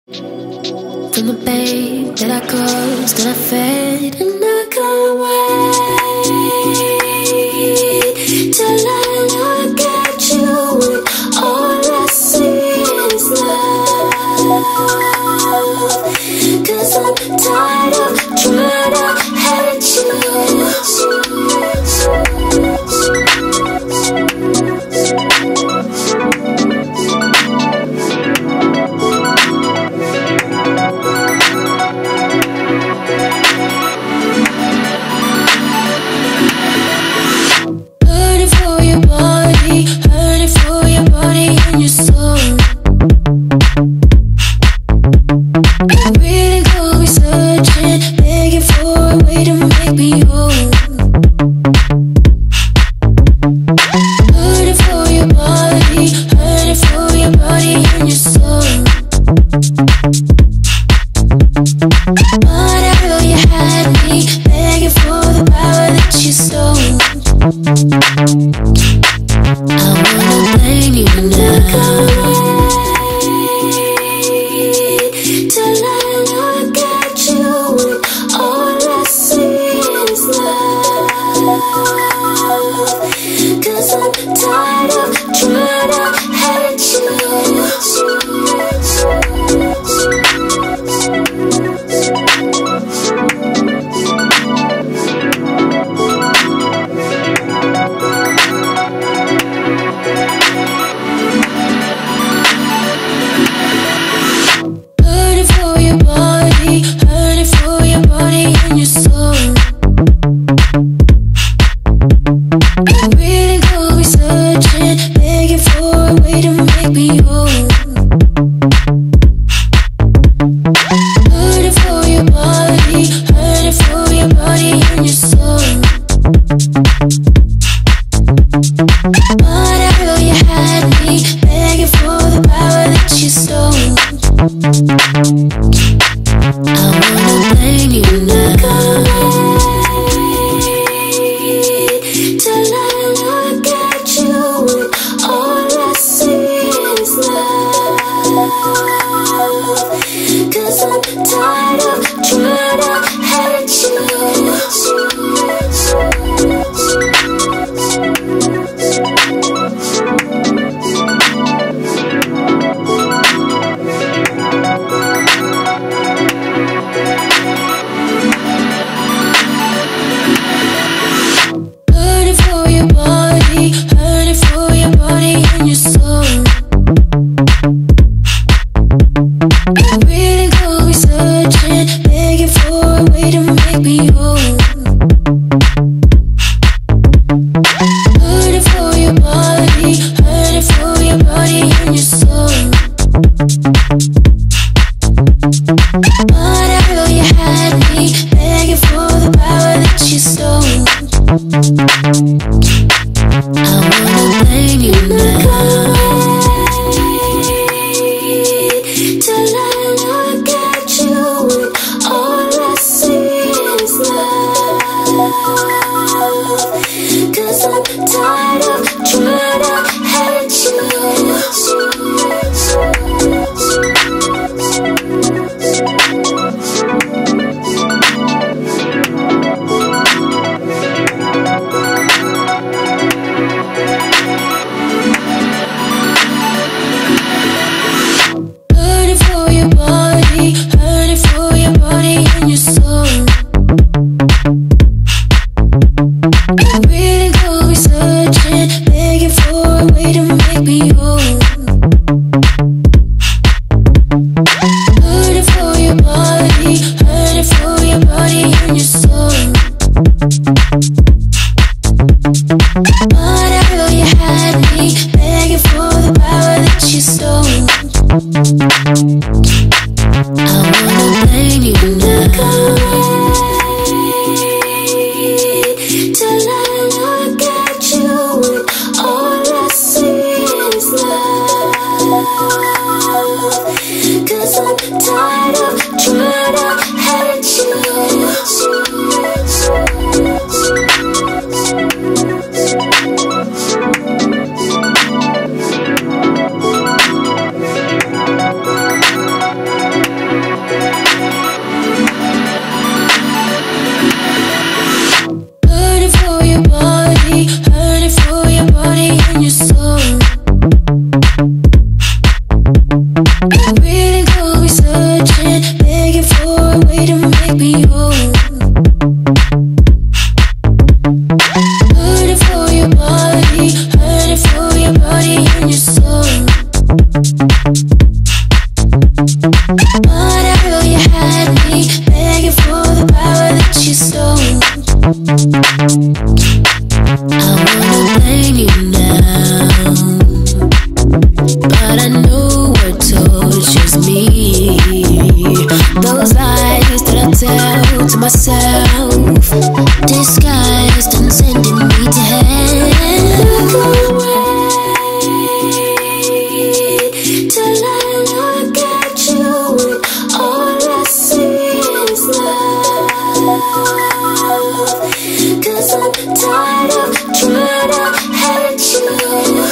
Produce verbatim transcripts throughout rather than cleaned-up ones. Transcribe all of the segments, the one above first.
From the pain that I caused, that I fed, and I can't wait till I look at you and all I see is love. 'Cause I'm tired of trying to hate you. Whatever you had me begging for the power that you stole. I wanna blame you now, but I know what tortures me. Those lies that I tell to myself, disguised and sending me to hell. Look away till I look at you, and all I see is love. 'Cause I'm tired of trying to hurt you.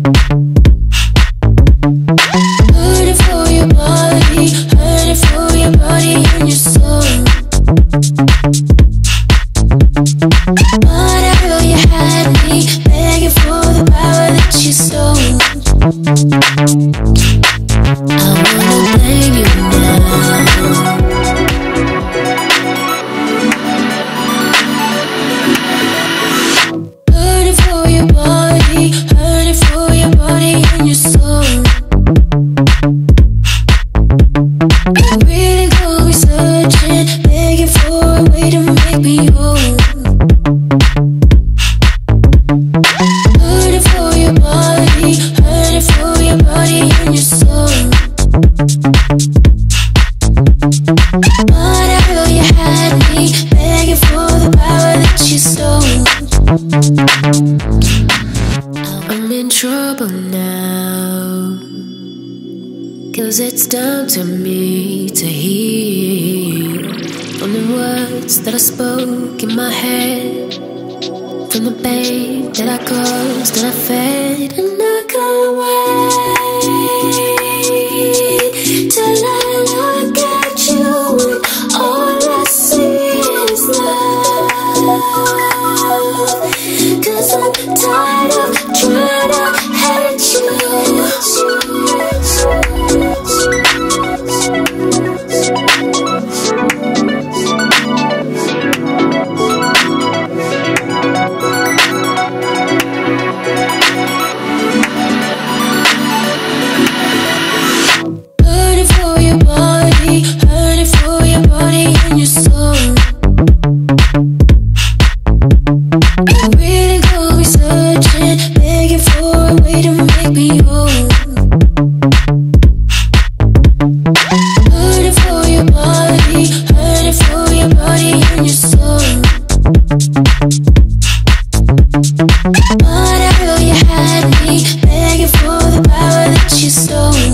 Hurting for your body, hurting for your body and your soul. But I know you had me begging for the power that you stole. I wanna blame you now. Hurting for your body, hurting for your body and your soul. You really go be searching, begging for a way to make me whole. Hurting for your body, hurting for your body and your soul. But I know you had me begging for the power that you stole. I'm in trouble now, 'cause it's down to me to heal from the words that I spoke in my head, from the pain that I caused and I fed. And I can't wait till I look at you and all I see is love. 'Cause I'm tired of trying to hate you. Hurting for your body, hurting for your body and your soul. You really go be searching, begging for a way to make me whole. Hurting for your body, hurting for your body and your soul. But I know you had me begging for the power that you stole.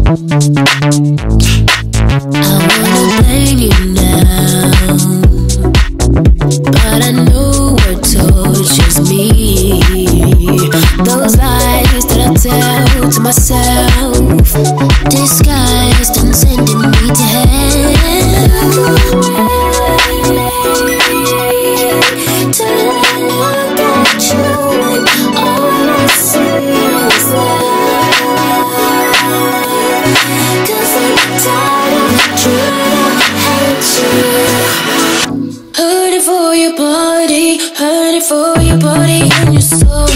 I wanna blame you now, but I know what tortures me. Those lies that I tell to myself, disguised and sending me to hell. Till I look at you and all I see is love. 'Cause I'm tired of trying to hate you. Hurting for your body, hurting for your body and your soul.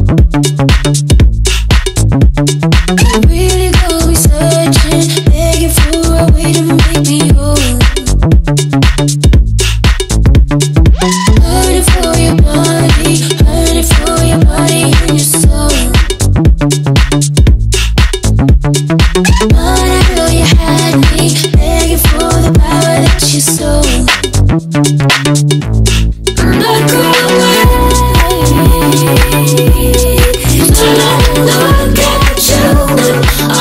You really go be searching, begging for a way to make me whole. Hurting for your body, hurting for your body and your soul. But I know you had me begging for the power that you stole. Not gonna wait till I look at you and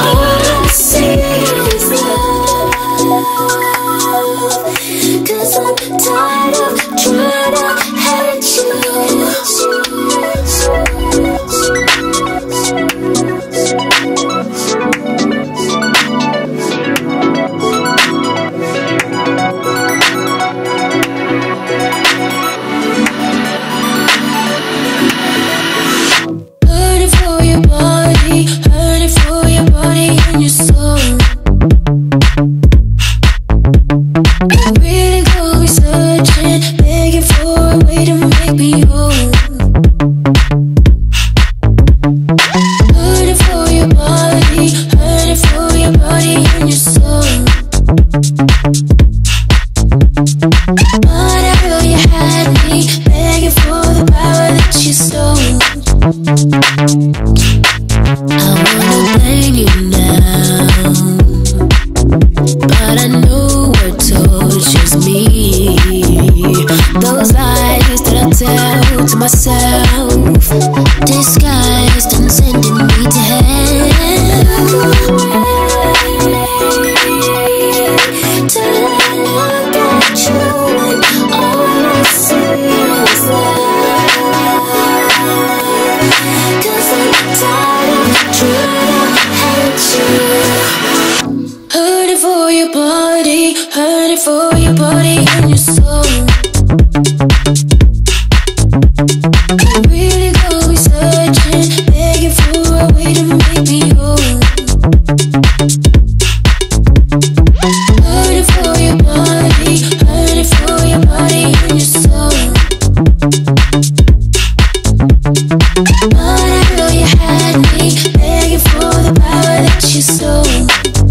the power that you stole.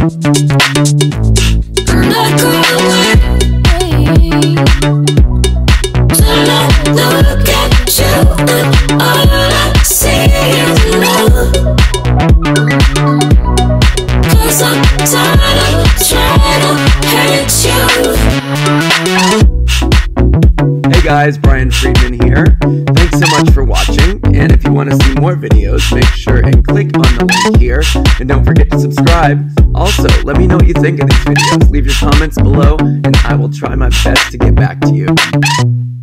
I'm not going away. To not look at you and all I see is love. Cause I'm tired of trying to hurt you. Hey guys, Brian Friedman here. Thanks so much for watching, and if you want to see more videos, make sure and click on the link here, and don't forget to subscribe. Also, let me know what you think of these videos. Leave your comments below, and I will try my best to get back to you.